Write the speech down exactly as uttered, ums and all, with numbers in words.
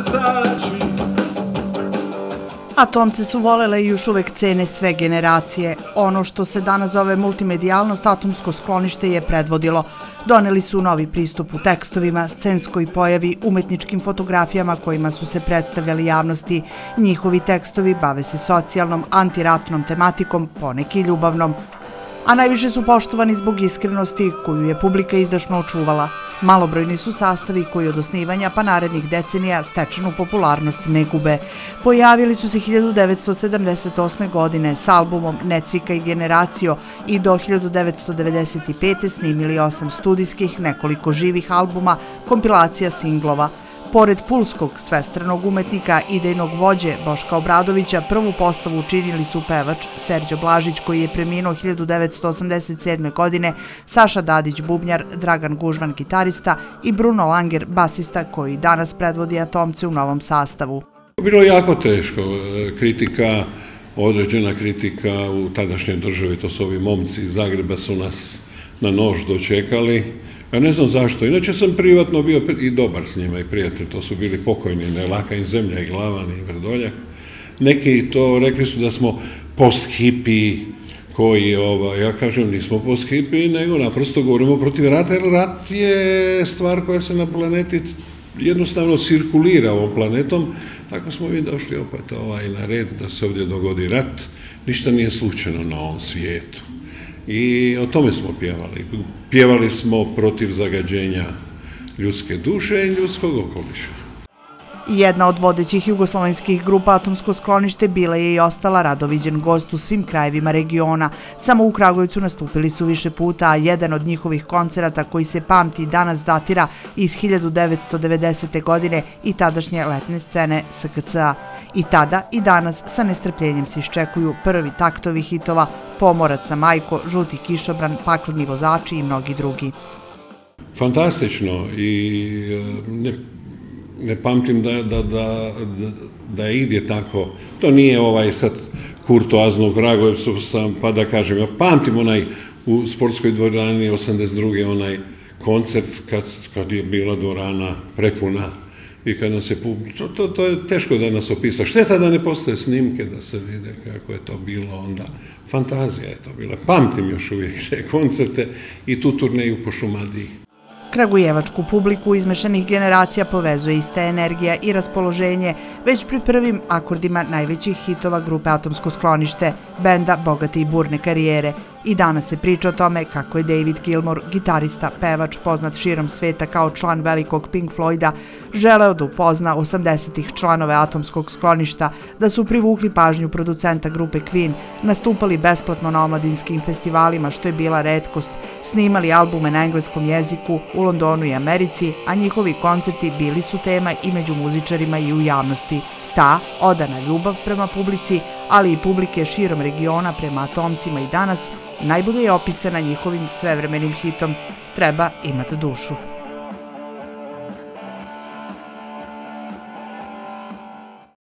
Atomce su volele i još uvek cene sve generacije. Ono što se danas zove multimedijalnost, atomsko sklonište je predvodilo. Doneli su novi pristup u tekstovima, scenskoj pojavi, umetničkim fotografijama kojima su se predstavljali javnosti. Njihovi tekstovi bave se socijalnom, antiratnom tematikom, poneki ljubavnom. A najviše su poštovani zbog iskrenosti koju je publika izdašno očuvala. Malobrojni su sastavi koji od osnivanja pa narednih decenija stečenu popularnost ne gube. Pojavili su se hiljadu devetsto sedamdeset osme. godine s albumom Ne cvikaj generacijo i do hiljadu devetsto devedeset pete. snimili osam studijskih, nekoliko živih albuma, kompilacija singlova. Pored pulskog svestranog umetnika, idejnog vođe Boška Obradovića, prvu postavu učinili su pevač Serđo Blažić koji je preminuo hiljadu devetsto osamdeset sedme. godine, Saša Dadić bubnjar, Dragan Gužvan gitarista i Bruno Langer basista koji danas predvodi Atomce u novom sastavu. Bilo je jako teško, kritika, određena kritika u tadašnjoj državi, to su ovi momci iz Zagreba su nas na nož dočekali. Ja ne znam zašto, inače sam privatno bio i dobar s njima i prijatelj, to su bili pokojni, ne Laka i Zemlja i Glavan i Vrdoljak. Neki to rekli su da smo post-hipi, koji, ja kažem, nismo post-hipi, nego naprosto govorimo protiv rata, jer rat je stvar koja se na planeti jednostavno cirkulira ovom planetom, tako smo mi došli opet na red da se ovdje dogodi rat, ništa nije slučajno na ovom svijetu. I o tome smo pjevali. Pjevali smo protiv zagađenja ljudske duše i ljudskog okoliša. Jedna od vodećih jugoslovenskih grupa Atomsko sklonište bila je i ostala radoviđen gost u svim krajevima regiona. Samo u Kragujevcu nastupili su više puta, a jedan od njihovih koncerata koji se pamti danas datira iz hiljadu devetsto devedesete. godine i tadašnje letne scene S K C A. I tada i danas sa nestrpljenjem se iščekuju prvi taktovi hitova Pomorac sa Majko, Žuti kišobran, Pakleni vozači i mnogi drugi. Fantastično i ne pamtim da je igdje tako. To nije ovaj sad kurtoazno u Kragujevcu pa da kažem. Ja pamtim onaj u sportskoj dvorani osamdeset druge onaj koncert kad je bila dvorana prepuna. I kad nas je, to je teško da nas opisa. Šteta da ne postoje snimke da se vide kako je to bilo onda. Fantazija je to bila. Pamtim još uvijek te koncerte i tu turneju po Šumadiji. Kragujevačku publiku izmešanih generacija povezuje ista energija i raspoloženje već pri prvim akordima najvećih hitova grupe Atomsko sklonište, benda bogate i burne karijere. I danas se priča o tome kako je David Gilmour, gitarista, pevač, poznat širom sveta kao član velikog Pink Floyda, želeo da upozna osamdesetih članove Atomskog skloništa, da su privukli pažnju producenta grupe Queen, nastupali besplatno na omladinskim festivalima, što je bila retkost, snimali albume na engleskom jeziku u Londonu i Americi, a njihovi koncerti bili su tema i među muzičarima i u javnosti. Ta odana ljubav prema publici, ali i publike širom regiona prema Atomcima i danas, najbolje je opisana njihovim svevremenim hitom Treba imati dušu.